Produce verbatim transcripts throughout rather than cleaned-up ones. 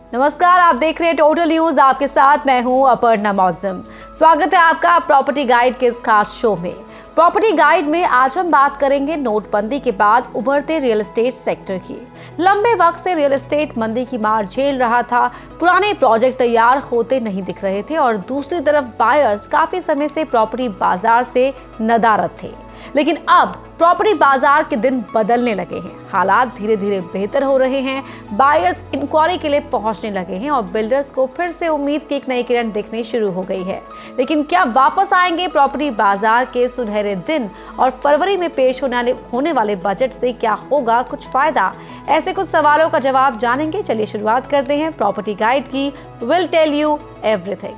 नमस्कार, आप देख रहे हैं टोटल न्यूज। आपके साथ मैं हूं अपर्णा मौसम। स्वागत है आपका प्रॉपर्टी गाइड के इस खास शो में। प्रॉपर्टी गाइड में आज हम बात करेंगे नोटबंदी के बाद उभरते रियल एस्टेट सेक्टर की। लंबे वक्त से रियल एस्टेट मंदी की मार झेल रहा था। पुराने प्रोजेक्ट तैयार होते नहीं दिख रहे थे और दूसरी तरफ बायर्स काफी समय से प्रॉपर्टी बाजार से नदारद थे। लेकिन अब प्रॉपर्टी बाजार के दिन बदलने लगे हैं। हालात धीरे धीरे बेहतर हो रहे हैं। बायर्स इंक्वायरी के लिए पहुंचने लगे हैं और बिल्डर्स को फिर से उम्मीद की एक नई किरण दिखनी शुरू हो गई है। लेकिन क्या वापस आएंगे प्रॉपर्टी बाजार के सुनहरे दिन? और फरवरी में पेश होने होने वाले बजट से क्या होगा कुछ फायदा? ऐसे कुछ सवालों का जवाब जानेंगे। चलिए शुरुआत करते हैं प्रॉपर्टी गाइड की। Will tell you everything.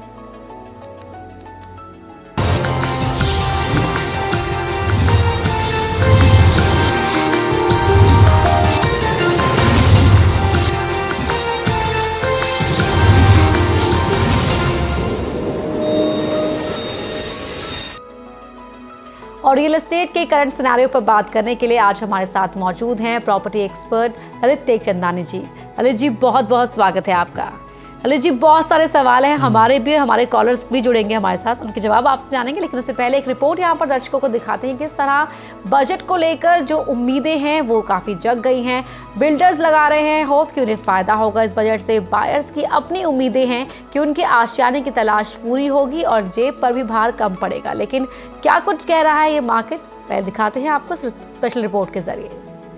और रियल एस्टेट के करंट सिनेरियो पर बात करने के लिए आज हमारे साथ मौजूद हैं प्रॉपर्टी एक्सपर्ट ललित टेकचंदानी जी। ललित जी, बहुत बहुत स्वागत है आपका। ललित जी, बहुत सारे सवाल हैं हमारे भी, हमारे कॉलर्स भी जुड़ेंगे हमारे साथ, उनके जवाब आपसे जानेंगे। लेकिन उससे पहले एक रिपोर्ट यहाँ पर दर्शकों को दिखाते हैं कि इस तरह बजट को लेकर जो उम्मीदें हैं वो काफ़ी जग गई हैं। बिल्डर्स लगा रहे हैं होप कि उन्हें फ़ायदा होगा इस बजट से। बायर्स की अपनी उम्मीदें हैं कि उनके आशियाने की तलाश पूरी होगी और जेब पर भी भार कम पड़ेगा। लेकिन क्या कुछ कह रहा है ये मार्केट, पहले दिखाते हैं आपको स्पेशल रिपोर्ट के जरिए।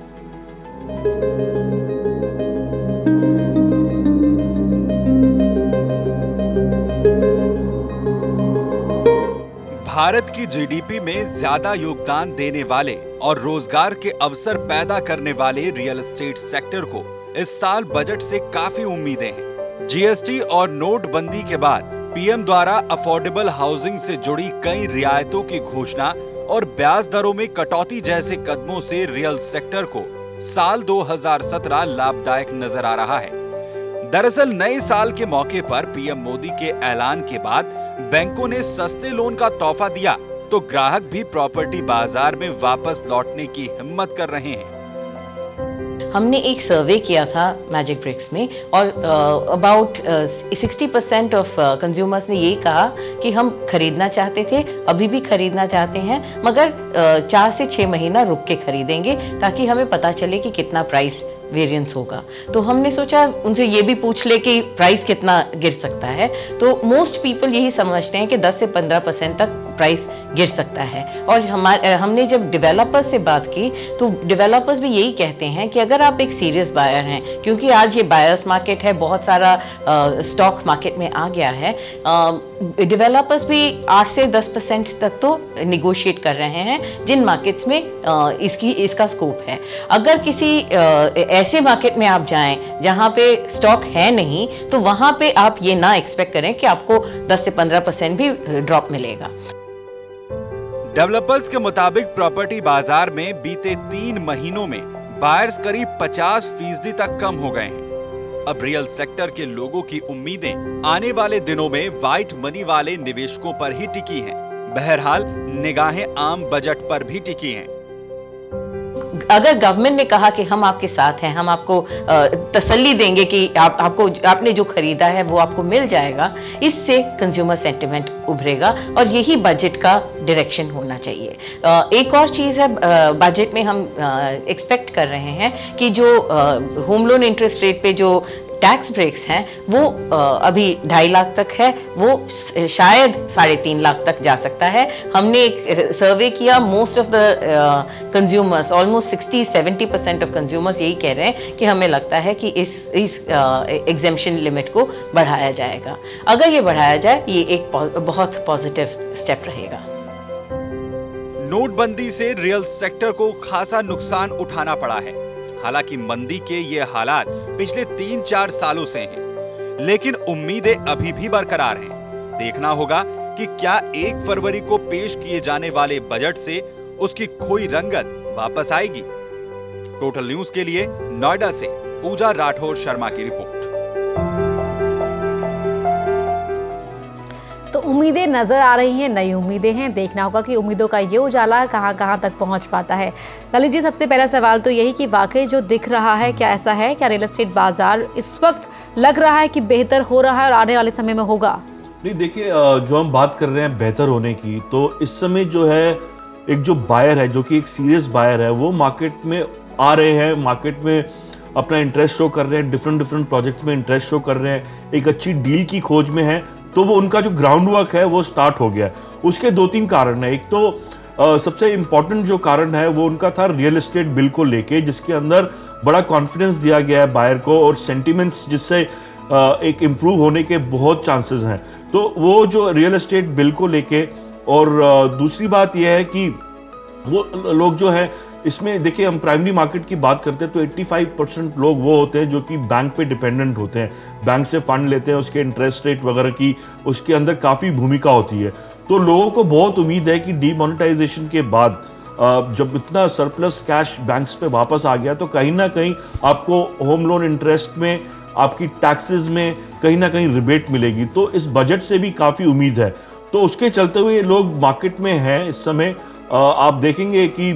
भारत की जीडीपी में ज्यादा योगदान देने वाले और रोजगार के अवसर पैदा करने वाले रियल एस्टेट सेक्टर को इस साल बजट से काफी उम्मीदें हैं। जीएसटी और नोटबंदी के बाद पीएम द्वारा अफोर्डेबल हाउसिंग से जुड़ी कई रियायतों की घोषणा और ब्याज दरों में कटौती जैसे कदमों से रियल सेक्टर को साल दो हज़ार सत्रह लाभदायक नजर आ रहा है। दरअसल नए साल के मौके पर पीएम मोदी के ऐलान के बाद बैंकों ने सस्ते लोन का तोहफा दिया तो ग्राहक भी प्रॉपर्टी बाजार में वापस लौटने की हिम्मत कर रहे हैं। हमने एक सर्वे किया था मैजिक ब्रिक्स में और about sixty percent of consumers ने यही कहा कि हम खरीदना चाहते थे, अभी भी खरीदना चाहते हैं, मगर uh, चार से छः महीना रुक के खरीदेंगे ताकि हमें पता चले कि कितना प्राइस वेरिएंस होगा। तो हमने सोचा उनसे ये भी पूछ ले कि प्राइस कितना गिर सकता है। तो मोस्ट पीपल यही समझते हैं कि दस से पंद्रह परसेंट तक प्राइस गिर सकता है। और हमारे हमने जब डेवलपर्स से बात की तो डेवलपर्स भी यही कहते हैं कि अगर आप एक सीरियस बायर हैं, क्योंकि आज ये बायर्स मार्केट है, बहुत सारा स्टॉक uh, मार्केट में आ गया है, डेवलपर्स uh, भी आठ से दस परसेंट तक तो निगोशिएट कर रहे हैं जिन मार्केट्स में uh, इसकी इसका स्कोप है। अगर किसी uh, ऐसे मार्केट में आप जाएं जहां पे स्टॉक है नहीं तो वहां पे आप ये ना एक्सपेक्ट करें कि आपको दस से पंद्रह परसेंट भी ड्रॉप मिलेगा। डेवलपर्स के मुताबिक प्रॉपर्टी बाजार में बीते तीन महीनों में बायर्स करीब पचास फीसदी तक कम हो गए हैं। अब रियल सेक्टर के लोगों की उम्मीदें आने वाले दिनों में व्हाइट मनी वाले निवेशकों पर ही टिकी हैं। बहरहाल निगाहें आम बजट पर भी टिकी हैं। अगर गवर्नमेंट ने कहा कि हम आपके साथ हैं, हम आपको तसल्ली देंगे कि आप आपको आपने जो खरीदा है वो आपको मिल जाएगा, इससे कंज्यूमर सेंटिमेंट उभरेगा और यही बजट का डायरेक्शन होना चाहिए। एक और चीज़ है, बजट में हम एक्सपेक्ट कर रहे हैं कि जो होम लोन इंटरेस्ट रेट पे जो टैक्स ब्रेक्स हैं वो अभी ढाई लाख तक है, वो शायद साढ़े तीन लाख तक जा सकता है। हमने एक सर्वे किया, most of the consumers, almost sixty seventy percent of consumers यही कह रहे हैं कि हमें लगता है कि इस इस एग्जेम्पशन लिमिट को बढ़ाया जाएगा। अगर ये बढ़ाया जाए ये एक बहुत पॉजिटिव स्टेप रहेगा। नोटबंदी से रियल सेक्टर को खासा नुकसान उठाना पड़ा है। हालांकि मंदी के ये हालात पिछले तीन चार सालों से हैं, लेकिन उम्मीदें अभी भी बरकरार हैं। देखना होगा कि क्या एक फरवरी को पेश किए जाने वाले बजट से उसकी खोई रंगत वापस आएगी। टोटल न्यूज के लिए नोएडा से पूजा राठौर शर्मा की रिपोर्ट। तो उम्मीदें नज़र आ रही हैं, नई उम्मीदें हैं। देखना होगा कि उम्मीदों का ये उजाला कहाँ कहाँ तक पहुँच पाता है। ललित जी, सबसे पहला सवाल तो यही कि वाकई जो दिख रहा है, क्या ऐसा है, क्या रियल एस्टेट बाजार इस वक्त लग रहा है कि बेहतर हो रहा है और आने वाले समय में होगा? नहीं, देखिए, जो हम बात कर रहे हैं बेहतर होने की, तो इस समय जो है एक जो बायर है, जो कि एक सीरियस बायर है, वो मार्केट में आ रहे हैं, मार्केट में अपना इंटरेस्ट शो कर रहे हैं, डिफरेंट डिफरेंट प्रोजेक्ट्स में इंटरेस्ट शो कर रहे हैं, एक अच्छी डील की खोज में है, तो वो उनका जो ग्राउंड वर्क है वो स्टार्ट हो गया है। उसके दो तीन कारण है। एक तो आ, सबसे इम्पॉर्टेंट जो कारण है वो उनका था रियल एस्टेट बिल को लेके, जिसके अंदर बड़ा कॉन्फिडेंस दिया गया है बायर को और सेंटिमेंट्स जिससे आ, एक इम्प्रूव होने के बहुत चांसेस हैं। तो वो जो रियल एस्टेट बिल को लेके, और आ, दूसरी बात यह है कि वो लोग जो है इसमें, देखिए, हम प्राइमरी मार्केट की बात करते हैं तो पचासी परसेंट लोग वो होते हैं जो कि बैंक पे डिपेंडेंट होते हैं, बैंक से फंड लेते हैं, उसके इंटरेस्ट रेट वगैरह की उसके अंदर काफ़ी भूमिका होती है। तो लोगों को बहुत उम्मीद है कि डीमोनेटाइजेशन के बाद जब इतना सरप्लस कैश बैंक्स पे वापस आ गया, तो कहीं ना कहीं आपको होम लोन इंटरेस्ट में, आपकी टैक्सेस में कहीं ना कहीं रिबेट मिलेगी। तो इस बजट से भी काफ़ी उम्मीद है। तो उसके चलते हुए लोग मार्केट में हैं इस समय। आप देखेंगे कि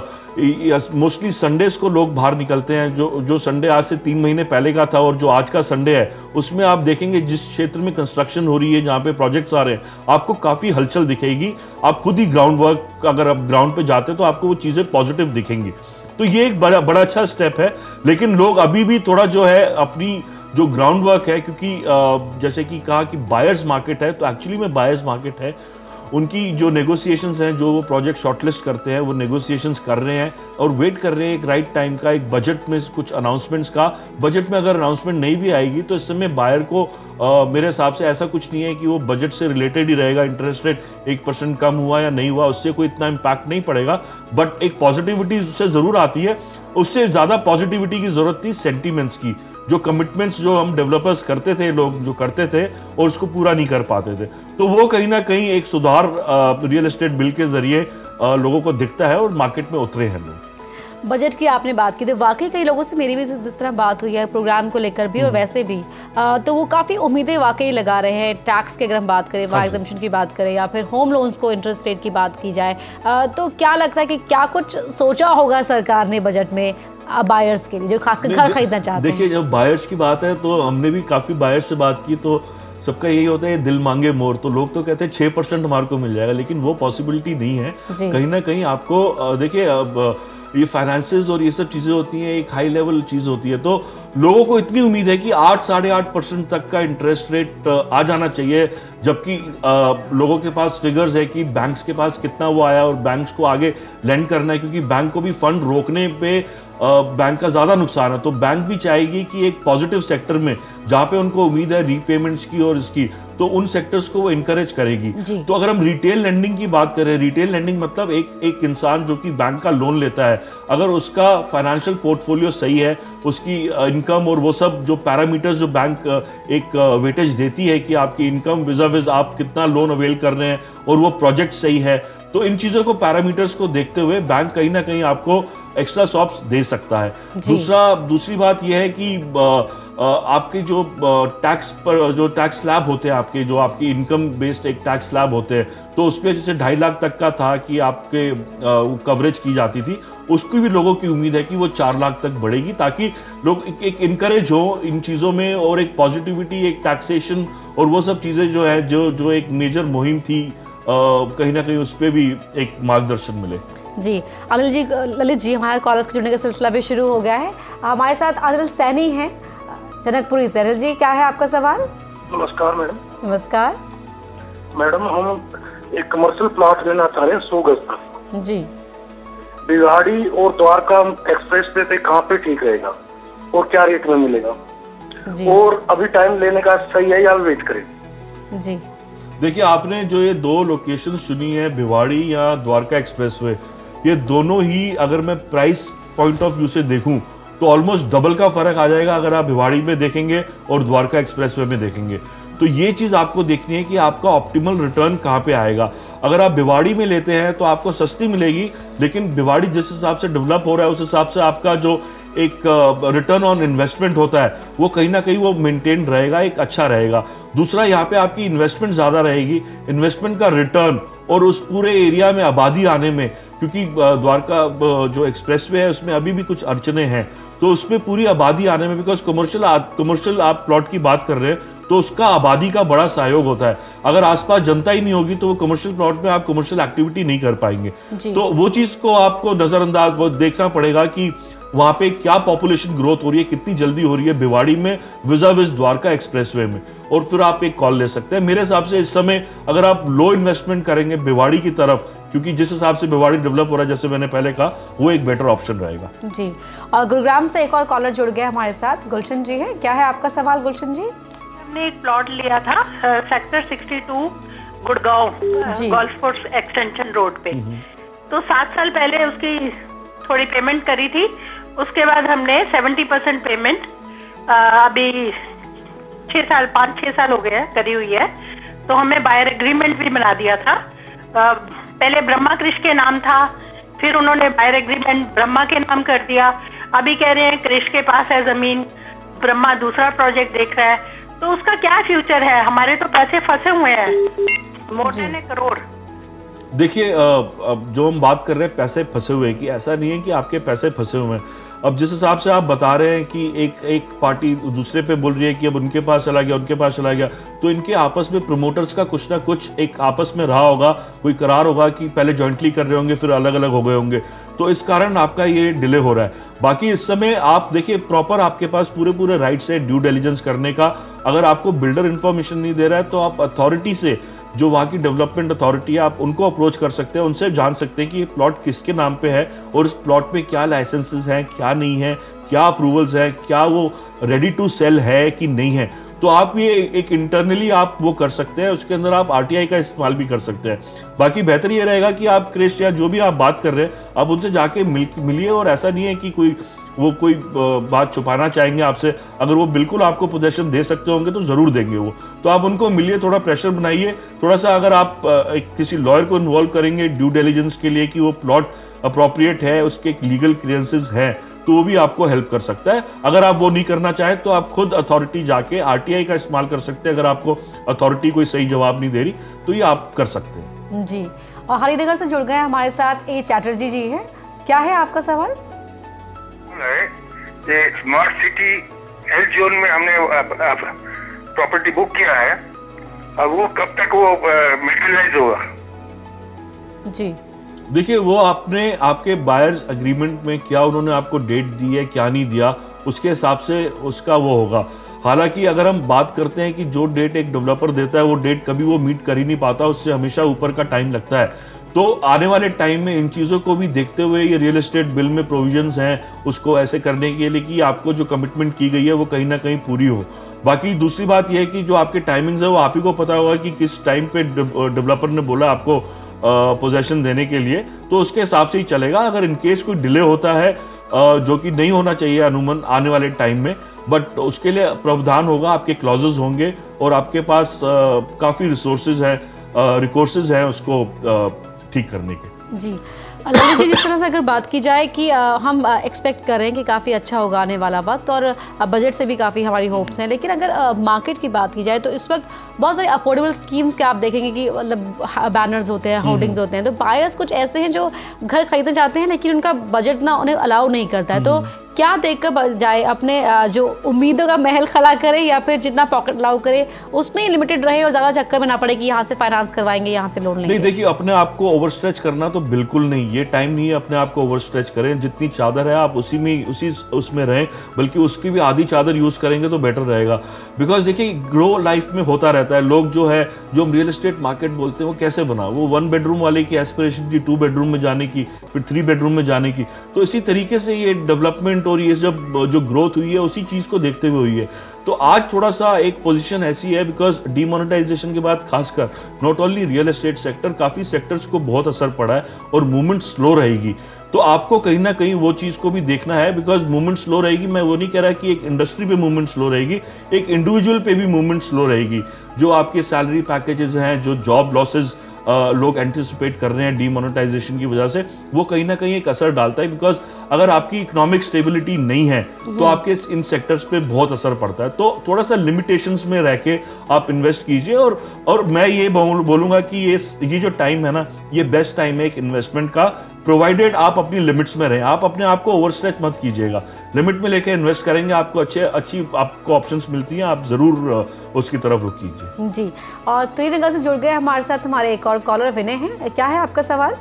मोस्टली संडेज को लोग बाहर निकलते हैं। जो जो संडे आज से तीन महीने पहले का था और जो आज का संडे है, उसमें आप देखेंगे जिस क्षेत्र में कंस्ट्रक्शन हो रही है, जहाँ पे प्रोजेक्ट्स आ रहे हैं, आपको काफ़ी हलचल दिखेगी। आप खुद ही ग्राउंड वर्क, अगर आप ग्राउंड पे जाते हैं तो आपको वो चीज़ें पॉजिटिव दिखेंगी। तो ये एक बड़ा बड़ा अच्छा स्टेप है। लेकिन लोग अभी भी थोड़ा जो है अपनी जो ग्राउंड वर्क है, क्योंकि जैसे कि कहा कि बायर्स मार्केट है, तो एक्चुअली में बायर्स मार्केट है, उनकी जो नेगोशिएशंस हैं, जो वो प्रोजेक्ट शॉर्टलिस्ट करते हैं, वो नेगोशिएशंस कर रहे हैं और वेट कर रहे हैं एक राइट टाइम का, एक बजट में कुछ अनाउंसमेंट्स का। बजट में अगर अनाउंसमेंट नहीं भी आएगी तो इस समय बायर को आ, मेरे हिसाब से ऐसा कुछ नहीं है कि वो बजट से रिलेटेड ही रहेगा। इंटरेस्ट रेट एक परसेंट कम हुआ या नहीं हुआ, उससे कोई इतना इम्पैक्ट नहीं पड़ेगा, बट एक पॉजिटिविटी उससे ज़रूर आती है। उससे ज़्यादा पॉजिटिविटी की ज़रूरत थी सेंटीमेंट्स की, जो कमिटमेंट्स जो हम डेवलपर्स करते थे, लोग जो करते थे और उसको पूरा नहीं कर पाते थे। तो वो कहीं ना कहीं एक सुधार रियल एस्टेट बिल के जरिए लोगों को दिखता है और मार्केट में उतरे हैं लोग। बजट की आपने बात की, तो वाकई कई लोगों से मेरी भी जिस तरह बात हुई है प्रोग्राम को लेकर भी और वैसे भी, आ, तो वो काफ़ी उम्मीदें वाकई लगा रहे हैं। टैक्स की अगर हम बात करें, वाई एग्जम्पशन की बात करें, या फिर होम लोन्स को इंटरेस्ट रेट की बात की जाए, आ, तो क्या लगता है कि क्या कुछ सोचा होगा सरकार ने बजट में बायर्स के लिए, जो खासकर घर खरीदना चाहते हैं? देखिए, जब बायर्स की बात है तो हमने भी काफ़ी बायर्स से बात की, तो सबका यही होता है दिल मांगे मोर। तो लोग तो कहते हैं छः परसेंट हमारे को मिल जाएगा, लेकिन वो पॉसिबिलिटी नहीं है। कहीं ना कहीं आपको, देखिए, अब ये फाइनेंसेस और ये सब चीज़ें होती हैं, एक हाई लेवल चीज़ होती है। तो लोगों को इतनी उम्मीद है कि आठ साढ़े आठ परसेंट तक का इंटरेस्ट रेट आ जाना चाहिए, जबकि लोगों के पास फिगर्स है कि बैंक्स के पास कितना वो आया और बैंक्स को आगे लेंड करना है, क्योंकि बैंक को भी फंड रोकने पे बैंक का ज़्यादा नुकसान है। तो बैंक भी चाहेगी कि एक पॉजिटिव सेक्टर में, जहाँ पे उनको उम्मीद है रीपेमेंट्स की और इसकी, तो उन सेक्टर्स को वो इनकरेज करेगी। तो अगर हम रिटेल लेंडिंग की बात करें, रिटेल लेंडिंग मतलब एक एक इंसान जो कि बैंक का लोन लेता है, अगर उसका फाइनेंशियल पोर्टफोलियो सही है, उसकी इनकम और वो सब जो पैरामीटर्स जो बैंक एक वेटेज देती है कि आपकी इनकम विजा विज आप कितना लोन अवेल कर रहे हैं और वो प्रोजेक्ट सही है, तो इन चीज़ों को, पैरामीटर्स को देखते हुए बैंक कहीं ना कहीं आपको एक्स्ट्रा सॉप्स दे सकता है। दूसरा दूसरी बात यह है कि आ, आ, आपके जो टैक्स पर जो टैक्स स्लैब होते हैं, आपके जो आपकी इनकम बेस्ड एक टैक्स स्लैब होते हैं, तो उस पर जैसे ढाई लाख तक का था कि आपके कवरेज की जाती थी, उसकी भी लोगों की उम्मीद है कि वो चार लाख तक बढ़ेगी, ताकि लोग एक, एक इनकरेज हो इन चीज़ों में और एक पॉजिटिविटी, एक टैक्सेशन और वो सब चीज़ें जो है, जो जो एक मेजर मुहिम थी, आ, कहीं ना कहीं उस पर भी एक मार्गदर्शन मिले। जी अनिल जी, ललित जी, हमारे कॉलर्स के जुड़ने का सिलसिला भी शुरू हो गया है। हमारे साथ अनिल सैनी हैं जनकपुरी से। अनिल जी, क्या है आपका सवाल? नमस्कार मैडम। नमस्कार मैडम, हम एक कमर्शियल प्लॉट लेना चाह रहे हैं सौ गज का जी। भिवाड़ी और द्वारका एक्सप्रेस पे, पे कहाँ पे ठीक रहेगा और क्या रेट में मिलेगा जी? और अभी टाइम लेने का सही है या वेट करें? जी देखिए, आपने जो ये दो लोकेशन चुनी है, भिवाड़ी या द्वारका एक्सप्रेसवे, ये दोनों ही अगर मैं प्राइस पॉइंट ऑफ व्यू से देखूं तो ऑलमोस्ट डबल का फर्क आ जाएगा अगर आप भिवाड़ी में देखेंगे और द्वारका एक्सप्रेसवे में देखेंगे। तो ये चीज़ आपको देखनी है कि आपका ऑप्टिमल रिटर्न कहाँ पे आएगा। अगर आप भिवाड़ी में लेते हैं तो आपको सस्ती मिलेगी, लेकिन भिवाड़ी जिस हिसाब से डेवलप हो रहा है उस हिसाब से आपका जो एक रिटर्न ऑन इन्वेस्टमेंट होता है वो कहीं ना कहीं वो मेंटेन रहेगा, एक अच्छा रहेगा। दूसरा, यहाँ पे आपकी इन्वेस्टमेंट ज़्यादा रहेगी, इन्वेस्टमेंट का रिटर्न और उस पूरे एरिया में आबादी आने में, क्योंकि द्वारका जो एक्सप्रेसवे है उसमें अभी भी कुछ अड़चने हैं, तो उसमें पूरी आबादी आने में, बिकॉज कमर्शियल कमर्शियल आप प्लॉट की बात कर रहे हैं तो उसका आबादी का बड़ा सहयोग होता है। अगर आसपास जनता ही नहीं होगी तो वो कमर्शियल प्लॉट में आप कमर्शियल एक्टिविटी नहीं कर पाएंगे। तो वो चीज़ को आपको नज़रअंदाज वो देखना पड़ेगा कि वहाँ पे क्या पॉपुलेशन ग्रोथ हो रही है, कितनी जल्दी हो रही है भिवाड़ी में विजा विज द्वारका एक्सप्रेसवे में, और फिर आप एक कॉल ले सकते हैं। मेरे हिसाब से इस समय अगर आप लो इन्वेस्टमेंट करेंगे भिवाड़ी की तरफ, क्योंकि जिस हिसाब से भिवाड़ी डेवलप हो रहा है जैसे मैंने पहले कहा, वो एक बेटर ऑप्शन रहेगा। जी, और गुरुग्राम से एक और कॉलर जुड़ गया हमारे साथ, गुलशन जी है। क्या है आपका सवाल गुलशन जी? हमने एक प्लॉट लिया था sector sixty two Gurgaon golf course extension road पे, तो सात साल पहले उसकी थोड़ी पेमेंट करी थी, उसके बाद हमने सत्तर परसेंट पेमेंट अभी छः साल पाँच छः साल हो गए करी हुई है, तो हमें बायर एग्रीमेंट भी बना दिया था। आ, पहले ब्रह्मा कृष के नाम था, फिर उन्होंने बायर एग्रीमेंट ब्रह्मा के नाम कर दिया, अभी कह रहे हैं कृष के पास है जमीन, ब्रह्मा दूसरा प्रोजेक्ट देख रहा है, तो उसका क्या फ्यूचर है? हमारे तो पैसे फंसे हुए हैं मोर देन ए करोड़। देखिए, जो हम बात कर रहे हैं पैसे फंसे हुए की, ऐसा नहीं है कि आपके पैसे फंसे हुए हैं। अब जिस हिसाब से आप बता रहे हैं कि एक एक पार्टी दूसरे पे बोल रही है कि अब उनके पास चला गया उनके पास चला गया, तो इनके आपस में प्रमोटर्स का कुछ ना कुछ एक आपस में रहा होगा, कोई करार होगा कि पहले जॉइंटली कर रहे होंगे फिर अलग अलग हो गए होंगे, तो इस कारण आपका ये डिले हो रहा है। बाकी इस समय आप देखिए प्रॉपर आपके पास पूरे पूरे राइट्स है ड्यू डिलिजेंस करने का। अगर आपको बिल्डर इन्फॉर्मेशन नहीं दे रहा है तो आप अथॉरिटी से, जो वहाँ की डेवलपमेंट अथॉरिटी है, आप उनको अप्रोच कर सकते हैं, उनसे जान सकते हैं कि ये प्लॉट किसके नाम पे है और इस प्लॉट में क्या लाइसेंसेस हैं, क्या नहीं है, क्या अप्रूवल्स हैं, क्या वो रेडी टू सेल है कि नहीं है। तो आप ये एक इंटरनली आप वो कर सकते हैं, उसके अंदर आप आरटीआई का इस्तेमाल भी कर सकते हैं। बाकी बेहतर ये रहेगा कि आप क्रिस्ट या जो भी आप बात कर रहे हैं आप उनसे जाके मिल मिलिए, और ऐसा नहीं है कि कोई वो कोई बात छुपाना चाहेंगे आपसे। अगर वो बिल्कुल आपको पोजीशन दे सकते होंगे तो ज़रूर देंगे वो, तो आप उनको मिलिए, थोड़ा प्रेशर बनाइए थोड़ा सा। अगर आप एक किसी लॉयर को इन्वॉल्व करेंगे ड्यू डिलिजेंस के लिए कि वो प्लॉट अप्रोप्रिएट है, उसके लीगल क्लियरेंसेस हैं, तो वो भी आपको हेल्प कर सकता है। अगर आप वो नहीं करना चाहें तो आप खुद अथॉरिटी जाके आरटीआई का इस्तेमाल कर सकते हैं। अगर आपको अथॉरिटी कोई सही जवाब नहीं दे रही तो ये आप कर सकते हैं। जी, और हरिनगर से जुड़ गए हमारे साथ ए चैटर्जी जी हैं। क्या है आपका सवाल? ये स्मार्ट सिटी एल जोन में हमने प्रॉपर्टी बुक किया है, अब वो कब तक वो मटेरियलाइज होगा? जी, देखिए वो आपने आपके बायर्स एग्रीमेंट में क्या उन्होंने आपको डेट दी है क्या नहीं दिया, उसके हिसाब से उसका वो होगा। हालांकि अगर हम बात करते हैं कि जो डेट एक डेवलपर देता है वो डेट कभी वो मीट कर ही नहीं पाता, उससे हमेशा ऊपर का टाइम लगता है। तो आने वाले टाइम में इन चीज़ों को भी देखते हुए ये रियल एस्टेट बिल में प्रोविजंस हैं उसको ऐसे करने के लिए कि आपको जो कमिटमेंट की गई है वो कहीं ना कहीं पूरी हो। बाकी दूसरी बात यह है कि जो आपके टाइमिंग्स है वो आप ही को पता होगा कि किस टाइम पे डेवलपर ने बोला आपको पोजेशन देने के लिए, तो उसके हिसाब से ही चलेगा। अगर इनकेस कोई डिले होता है जो कि नहीं होना चाहिए अनुमान आने वाले टाइम में, बट उसके लिए प्रावधान होगा, आपके क्लॉजेस होंगे और आपके पास काफ़ी रिसोर्सेज हैं, रिकोर्सेज हैं उसको ठीक करने के। जी ललित जी, जिस तरह से अगर बात की जाए कि आ, हम एक्सपेक्ट कर रहे हैं कि काफ़ी अच्छा होगा आने वाला वक्त और आ, बजट से भी काफ़ी हमारी होप्स हैं, लेकिन अगर आ, मार्केट की बात की जाए तो इस वक्त बहुत सारी अफोर्डेबल स्कीम्स के आप देखेंगे कि मतलब बैनर्स होते हैं, होर्डिंग्स होते हैं, तो बायर्स कुछ ऐसे हैं जो घर खरीदना चाहते हैं लेकिन उनका बजट ना उन्हें अलाउ नहीं करता है। तो क्या देखकर जाए, अपने जो उम्मीदों का महल खड़ा करे या फिर जितना पॉकेट अलाउ करे उसमें ही लिमिटेड रहे और ज़्यादा चक्कर में ना पड़े कि यहाँ से फाइनेंस करवाएंगे, यहाँ से लोन लेंगे? नहीं, देखिए अपने आप को ओवर स्ट्रेच करना तो बिल्कुल नहीं, ये टाइम नहीं है अपने आप को ओवर स्ट्रेच करें। जितनी चादर है आप उसी में उसी उसमें रहें, बल्कि उसकी भी आधी चादर यूज़ करेंगे तो बेटर रहेगा। बिकॉज देखिए ग्रो लाइफ में होता रहता है, लोग जो है जो हम रियल एस्टेट मार्केट बोलते हैं वो कैसे बना, वो वन बेडरूम वाले की एस्पिरेशन थी टू बेडरूम में जाने की, फिर थ्री बेडरूम में जाने की। तो इसी तरीके से ये डेवलपमेंट और ये जब जो ग्रोथ हुई है उसी चीज़ को देखते हुए हुई है। तो आज थोड़ा सा एक पोजीशन ऐसी है बिकॉज डीमोनेटाइजेशन के बाद खासकर not only real estate sector, काफ़ी सेक्टर्स को बहुत असर पड़ा है और मूवमेंट स्लो रहेगी। तो आपको कहीं ना कहीं वो चीज़ को भी देखना है बिकॉज मूवमेंट स्लो रहेगी। मैं वो नहीं कह रहा कि एक इंडस्ट्री पे मूवमेंट स्लो रहेगी, एक इंडिविजुअल पे भी मूवमेंट स्लो रहेगी। जो आपके सैलरी पैकेजेस हैं, जो जॉब लॉसेस लोग एंटिसिपेट कर रहे हैं डीमोनेटाइजेशन की वजह से, वो कहीं ना कहीं एक असर डालता है। बिकॉज अगर आपकी इकोनॉमिक स्टेबिलिटी नहीं है तो आपके इन सेक्टर्स पे बहुत असर पड़ता है। तो थोड़ा सा लिमिटेशंस में रह के आप इन्वेस्ट कीजिए। और और मैं ये बोलूँगा कि ये ये जो टाइम है ना, ये बेस्ट टाइम है एक इन्वेस्टमेंट का, प्रोवाइडेड आप अपनी लिमिट्स में रहें। आप अपने आप को ओवरस्ट्रेच मत कीजिएगा, लिमिट में लेके इन्वेस्ट करेंगे आपको अच्छे अच्छी आपको ऑप्शंस मिलती हैं, आप ज़रूर उसकी तरफ रुक कीजिए। जी, और त्रिनगर से जुड़ गए हमारे साथ हमारे एक और कॉलर विनय हैं। क्या है आपका सवाल?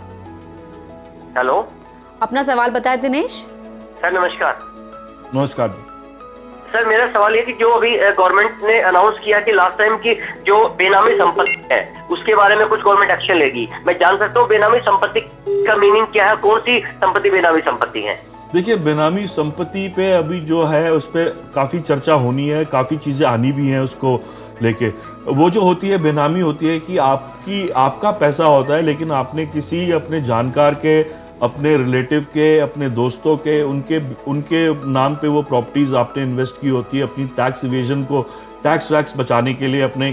हेलो, अपना सवाल बताएं दिनेश। सर नमस्कार। नमस्कार सर, मेरा सवाल ये कि जो अभी गवर्नमेंट ने अनाउंस किया कि लास्ट टाइम की जो बेनामी संपत्ति है उसके बारे में कुछ गवर्नमेंट एक्शन लेगी, मैं जान सकता हूँ बेनामी संपत्ति का मीनिंग क्या है? कौन सी संपत्ति बेनामी संपत्ति है? देखिए, बेनामी संपत्ति पे अभी जो है उस पर काफ़ी चर्चा होनी है, काफ़ी चीज़ें आनी भी हैं उसको लेके। वो जो होती है बेनामी होती है कि आपकी आपका पैसा होता है लेकिन आपने किसी अपने जानकार के, अपने रिलेटिव के, अपने दोस्तों के, उनके उनके नाम पे वो प्रॉपर्टीज़ आपने इन्वेस्ट की होती है अपनी टैक्स इवेजन को, टैक्स वैक्स बचाने के लिए अपने,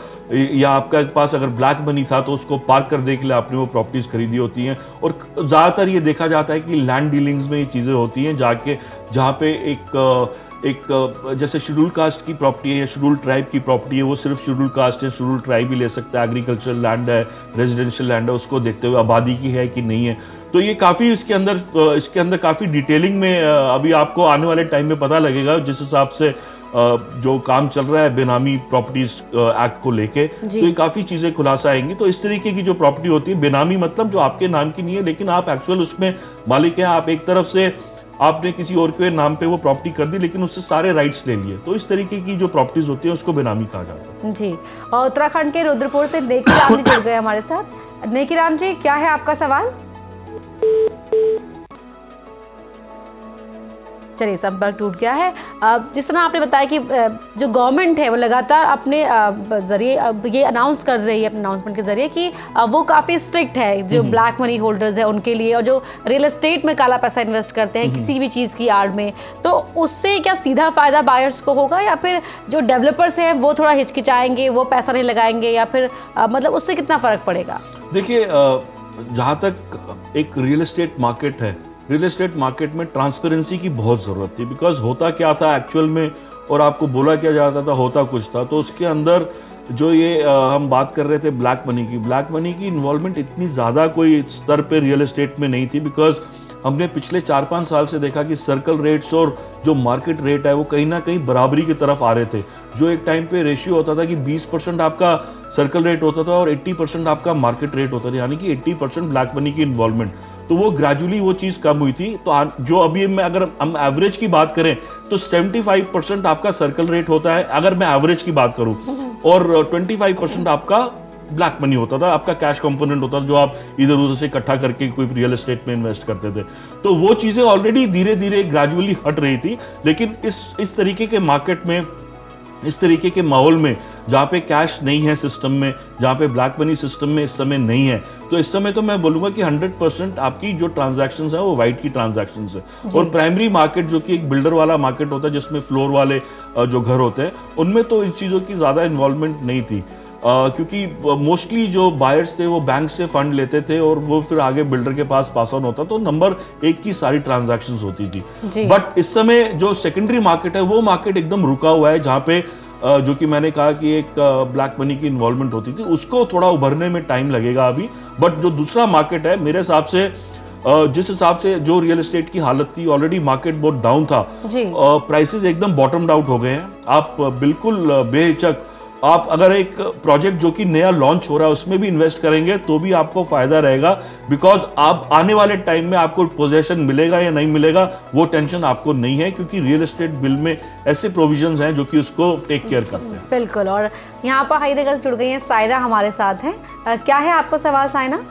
या आपका पास अगर ब्लैक मनी था तो उसको पार्क करने के लिए आपने वो प्रॉपर्टीज़ खरीदी होती हैं। और ज़्यादातर ये देखा जाता है कि लैंड डीलिंग्स में ये चीज़ें होती हैं जाके, जहाँ पे एक एक जैसे शेड्यूल कास्ट की प्रॉपर्टी है या शेड्यूल ट्राइब की प्रॉपर्टी है, वो सिर्फ शेड्यूल कास्ट है, शेड्यूल ट्राइब ही ले सकता है। एग्रीकल्चर लैंड है, रेजिडेंशियल लैंड है, उसको देखते हुए आबादी की है कि नहीं है। तो ये काफ़ी इसके अंदर इसके अंदर काफ़ी डिटेलिंग में अभी आपको आने वाले टाइम में पता लगेगा, जिस हिसाब से जो काम चल रहा है बेनामी प्रॉपर्टीज एक्ट को लेके, तो ये काफ़ी चीज़ें खुलासा आएंगी। तो इस तरीके की जो प्रॉपर्टी होती है बेनामी, मतलब जो आपके नाम की नहीं है लेकिन आप एक्चुअल उसमें मालिक हैं, आप एक तरफ से आपने किसी और के नाम पे वो प्रॉपर्टी कर दी लेकिन उससे सारे राइट्स ले लिए, तो इस तरीके की जो प्रॉपर्टीज होती है उसको बेनामी कहा जाता है। जी, और उत्तराखंड के रुद्रपुर से नेकीराम जी जुड़ गए हमारे साथ। नेकीराम जी, क्या है आपका सवाल? चलिए, संपर्क टूट गया है। जिस तरह आपने बताया कि जो गवर्नमेंट है वो लगातार अपने जरिए ये अनाउंस कर रही है, अपने अनाउंसमेंट के जरिए कि वो काफ़ी स्ट्रिक्ट है जो ब्लैक मनी होल्डर्स है उनके लिए, और जो रियल एस्टेट में काला पैसा इन्वेस्ट करते हैं किसी भी चीज़ की आड़ में, तो उससे क्या सीधा फ़ायदा बायर्स को होगा या फिर जो डेवलपर्स हैं वो थोड़ा हिचकिचाएंगे, वो पैसा नहीं लगाएंगे, या फिर मतलब उससे कितना फ़र्क पड़ेगा? देखिए, जहाँ तक एक रियल एस्टेट मार्केट है, रियल एस्टेट मार्केट में ट्रांसपेरेंसी की बहुत ज़रूरत थी। बिकॉज होता क्या था एक्चुअल में और आपको बोला क्या जाता था, होता कुछ था। तो उसके अंदर जो ये आ, हम बात कर रहे थे ब्लैक मनी की, ब्लैक मनी की इन्वॉल्वमेंट इतनी ज़्यादा कोई स्तर पे रियल एस्टेट में नहीं थी। बिकॉज हमने पिछले चार पाँच साल से देखा कि सर्कल रेट्स और जो मार्केट रेट है वो कहीं ना कहीं बराबरी की तरफ आ रहे थे। जो एक टाइम पे रेशियो होता था कि बीस परसेंट आपका सर्कल रेट होता था और अस्सी परसेंट आपका मार्केट रेट होता था, यानी कि अस्सी परसेंट ब्लैक मनी की इन्वॉल्वमेंट। तो वो ग्रेजुअली वो चीज़ कम हुई थी। तो जो अभी मैं अगर हम एवरेज की बात करें तो पचहत्तर परसेंट आपका सर्कल रेट होता है अगर मैं एवरेज की बात करूं, और पच्चीस परसेंट आपका ब्लैक मनी होता था, आपका कैश कंपोनेंट होता था जो आप इधर उधर से इकट्ठा करके कोई रियल एस्टेट में इन्वेस्ट करते थे। तो वो चीज़ें ऑलरेडी धीरे धीरे ग्रेजुअली हट रही थी। लेकिन इस इस तरीके के मार्केट में, इस तरीके के माहौल में जहाँ पे कैश नहीं है सिस्टम में, जहाँ पे ब्लैक मनी सिस्टम में इस समय नहीं है, तो इस समय तो मैं बोलूँगा कि हंड्रेड परसेंट आपकी जो ट्रांजैक्शंस है वो वाइट की ट्रांजैक्शंस है। और प्राइमरी मार्केट जो कि एक बिल्डर वाला मार्केट होता है जिसमें फ्लोर वाले जो घर होते हैं, उनमें तो इन चीज़ों की ज़्यादा इन्वॉल्वमेंट नहीं थी। Uh, क्योंकि मोस्टली जो बायर्स थे वो बैंक से फंड लेते थे और वो फिर आगे बिल्डर के पास पास ऑन होता, तो नंबर एक की सारी ट्रांजैक्शंस होती थी। बट इस समय जो सेकेंडरी मार्केट है वो मार्केट एकदम रुका हुआ है, जहाँ पे uh, जो कि मैंने कहा कि एक ब्लैक मनी की इन्वॉल्वमेंट होती थी, उसको थोड़ा उभरने में टाइम लगेगा अभी। बट जो दूसरा मार्केट है मेरे हिसाब से, uh, जिस हिसाब से जो रियल एस्टेट की हालत थी, ऑलरेडी मार्केट बहुत डाउन था, प्राइसेस uh, एकदम बॉटम्ड आउट हो गए हैं। आप uh, बिल्कुल uh, बेहिचक आप अगर एक प्रोजेक्ट जो कि नया लॉन्च हो रहा है उसमें भी इन्वेस्ट करेंगे तो भी आपको फायदा रहेगा। बिकॉज आप आने वाले टाइम में आपको पोजेशन मिलेगा या नहीं मिलेगा वो टेंशन आपको नहीं है, क्योंकि रियल एस्टेट बिल में ऐसे प्रोविजंस हैं जो कि उसको टेक केयर करते हैं। बिल्कुल। और यहाँ पर हाईनगर जुड़ गई हैं सायरा हमारे साथ हैं। uh, क्या है आपका सवाल Saina?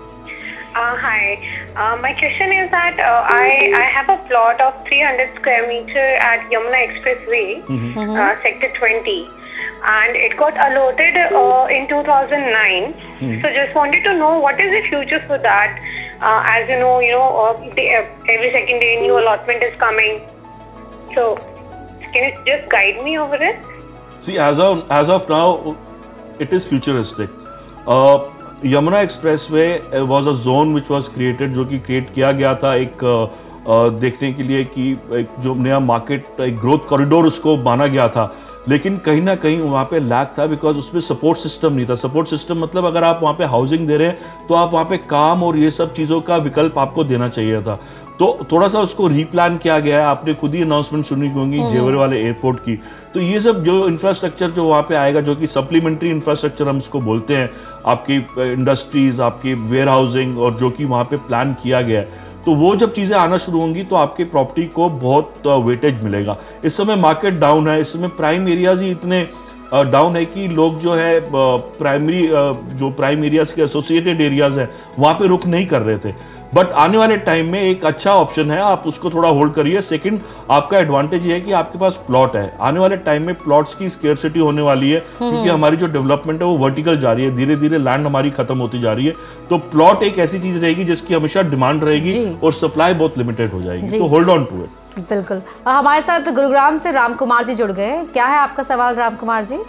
Uh, hi, uh, my question is that uh, I I have a plot of three hundred square meter at Yamuna Expressway, mm-hmm. uh, sector twenty, and it got allotted uh, in two thousand nine. Mm-hmm. So just wanted to know what is the future for that? Uh, as you know, you know, uh, the, uh, every second day new allotment is coming. So can you just guide me over it? See, as of as of now, it is futuristic. Uh, Yamuna expressway was a zone which was created, जो कि create किया गया था एक uh, देखने के लिए कि एक जो नया मार्केट, एक ग्रोथ कॉरिडोर उसको माना गया था, लेकिन कहीं ना कहीं वहाँ पे लैक था बिकॉज उसमें सपोर्ट सिस्टम नहीं था। सपोर्ट सिस्टम मतलब अगर आप वहाँ पे हाउसिंग दे रहे हैं तो आप वहाँ पे काम और ये सब चीज़ों का विकल्प आपको देना चाहिए था। तो थोड़ा सा उसको रीप्लान किया गया है। आपने खुद ही अनाउंसमेंट सुनी होंगी जेवर वाले एयरपोर्ट की। तो ये सब जो इंफ्रास्ट्रक्चर जो वहाँ पे आएगा, जो कि सप्लीमेंट्री इंफ्रास्ट्रक्चर हम उसको बोलते हैं, आपकी इंडस्ट्रीज, आपकी वेयर हाउसिंग और जो कि वहाँ पे प्लान किया गया है, तो वो जब चीज़ें आना शुरू होंगी तो आपके प्रॉपर्टी को बहुत वेटेज मिलेगा। इस समय मार्केट डाउन है, इस समय प्राइम एरियाज ही इतने डाउन है कि लोग जो है प्राइमरी जो प्राइम एरियाज के एसोसिएटेड एरियाज हैं वहाँ पे रुक नहीं कर रहे थे। बट आने वाले टाइम में एक अच्छा ऑप्शन है, आप उसको थोड़ा होल्ड करिए। सेकंड, आपका एडवांटेज ये है कि आपके पास प्लॉट है। आने वाले टाइम में प्लॉट्स की स्केर्सिटी होने वाली है क्योंकि हमारी जो डेवलपमेंट है वो वर्टिकल जा रही है, धीरे धीरे लैंड हमारी खत्म होती जा रही है। तो प्लॉट एक ऐसी चीज रहेगी जिसकी हमेशा डिमांड रहेगी और सप्लाई बहुत लिमिटेड हो जाएगी। तो होल्ड ऑन टू इट। बिल्कुल। हमारे साथ गुरुग्राम से राम कुमार जी जुड़ गए। क्या है आपका सवाल राम कुमार जी?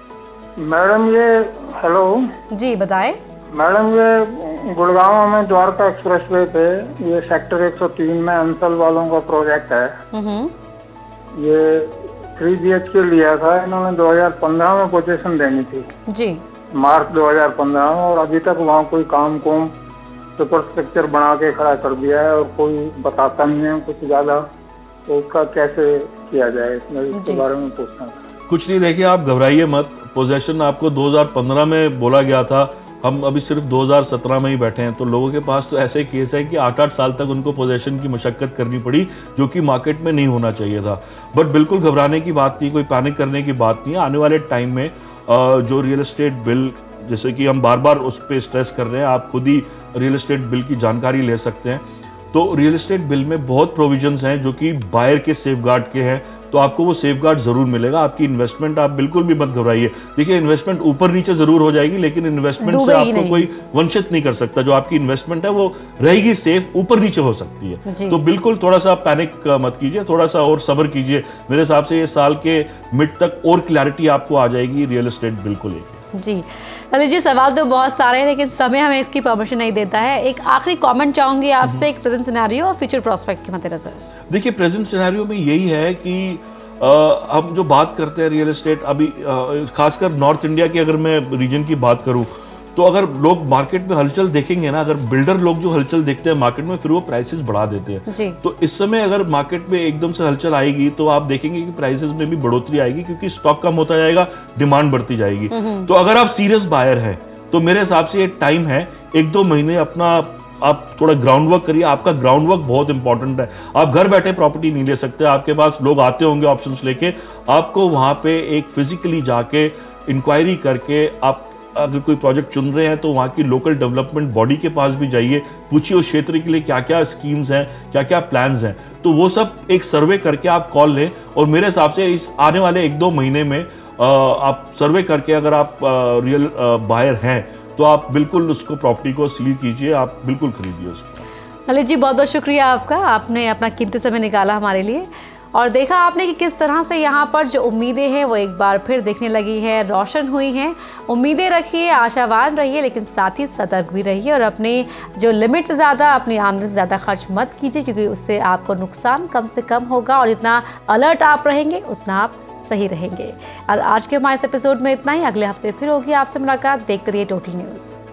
मैडम ये हेलो जी बताएं। मैडम ये गुड़गांव में द्वारका एक्सप्रेसवे पे ये सेक्टर एक सौ तीन में अंसल वालों का प्रोजेक्ट है। ये थ्री बी एच के लिया था इन्होंने दो हज़ार पंद्रह में पोजीशन देनी थी जी, मार्च दो हज़ार पंद्रह में, और अभी तक वहाँ कोई काम कोम सुपर स्ट्रक्चर बना के खड़ा कर दिया है और कोई बताता नहीं है कुछ ज्यादा। तो उसका कैसे किया जाए, इसके बारे में पूछना है। कुछ नहीं, देखिए आप घबराइए मत। पोजेशन आपको दो हज़ार पंद्रह में बोला गया था, हम अभी सिर्फ दो हज़ार सत्रह में ही बैठे हैं। तो लोगों के पास तो ऐसे केस है कि आठ आठ साल तक उनको पोजेशन की मशक्कत करनी पड़ी, जो कि मार्केट में नहीं होना चाहिए था। बट बिल्कुल घबराने की बात नहीं, कोई पैनिक करने की बात नहीं है। आने वाले टाइम में जो रियल एस्टेट बिल, जैसे कि हम बार बार उस पर स्ट्रेस कर रहे हैं, आप खुद ही रियल एस्टेट बिल की जानकारी ले सकते हैं। तो रियल एस्टेट बिल में बहुत प्रोविजंस हैं जो कि बायर के सेफगार्ड के हैं, तो आपको वो सेफगार्ड जरूर मिलेगा। आपकी इन्वेस्टमेंट, आप बिल्कुल भी मत घबराइए। देखिए इन्वेस्टमेंट ऊपर नीचे जरूर हो जाएगी, लेकिन इन्वेस्टमेंट से आपको कोई वंचित नहीं कर सकता। जो आपकी इन्वेस्टमेंट है वो रहेगी सेफ, ऊपर नीचे हो सकती है। तो बिल्कुल थोड़ा सा पैनिक मत कीजिए, थोड़ा सा और सब्र कीजिए। मेरे हिसाब से ये साल के मिड तक और क्लैरिटी आपको आ जाएगी रियल एस्टेट बिल को लेकर। जी ललित जी, सवाल तो बहुत सारे हैं लेकिन समय हमें इसकी परमिशन नहीं देता है। एक आखिरी कमेंट चाहूंगी आपसे, एक प्रेजेंट सिनेरियो और फ्यूचर प्रोस्पेक्ट के मद्देनजर। देखिए प्रेजेंट सिनेरियो में यही है कि आ, हम जो बात करते हैं रियल एस्टेट, अभी खासकर नॉर्थ इंडिया की अगर मैं रीजन की बात करूं, तो अगर लोग मार्केट में हलचल देखेंगे ना, अगर बिल्डर लोग जो हलचल देखते हैं मार्केट में, फिर वो प्राइसेस बढ़ा देते हैं जी। तो इस समय अगर मार्केट में एकदम से हलचल आएगी तो आप देखेंगे कि प्राइसेस में भी बढ़ोतरी आएगी, क्योंकि स्टॉक कम होता जाएगा, डिमांड बढ़ती जाएगी। तो अगर आप सीरियस बायर हैं तो मेरे हिसाब से ये टाइम है, एक दो महीने अपना आप थोड़ा ग्राउंड वर्क करिए। आपका ग्राउंड वर्क बहुत इंपॉर्टेंट है। आप घर बैठे प्रॉपर्टी नहीं ले सकते, आपके पास लोग आते होंगे ऑप्शंस लेके। आपको वहाँ पे एक फिजिकली जाके इंक्वायरी करके, आप अगर कोई प्रोजेक्ट चुन रहे हैं तो वहाँ की लोकल डेवलपमेंट बॉडी के पास भी जाइए, पूछिए उस क्षेत्र के लिए क्या क्या स्कीम्स हैं, क्या क्या प्लान्स हैं। तो वो सब एक सर्वे करके आप कॉल लें, और मेरे हिसाब से इस आने वाले एक दो महीने में आ, आप सर्वे करके अगर आप आ, रियल बायर हैं तो आप बिल्कुल उसको प्रॉपर्टी को सील कीजिए, आप बिल्कुल खरीदिए उसको। ललित जी बहुत बहुत शुक्रिया आपका, आपने अपना कीमती समय निकाला हमारे लिए और देखा आपने कि किस तरह से यहाँ पर जो उम्मीदें हैं वो एक बार फिर दिखने लगी हैं, रोशन हुई हैं। उम्मीदें रखिए, आशावान रहिए, लेकिन साथ ही सतर्क भी रहिए और अपनी जो लिमिट से ज़्यादा, अपनी आमदनी से ज़्यादा खर्च मत कीजिए, क्योंकि उससे आपको नुकसान कम से कम होगा और जितना अलर्ट आप रहेंगे उतना आप सही रहेंगे। और आज के हमारे इस एपिसोड में इतना ही। अगले हफ्ते फिर होगी आपसे मुलाकात। देखते रहिए टोटल न्यूज़।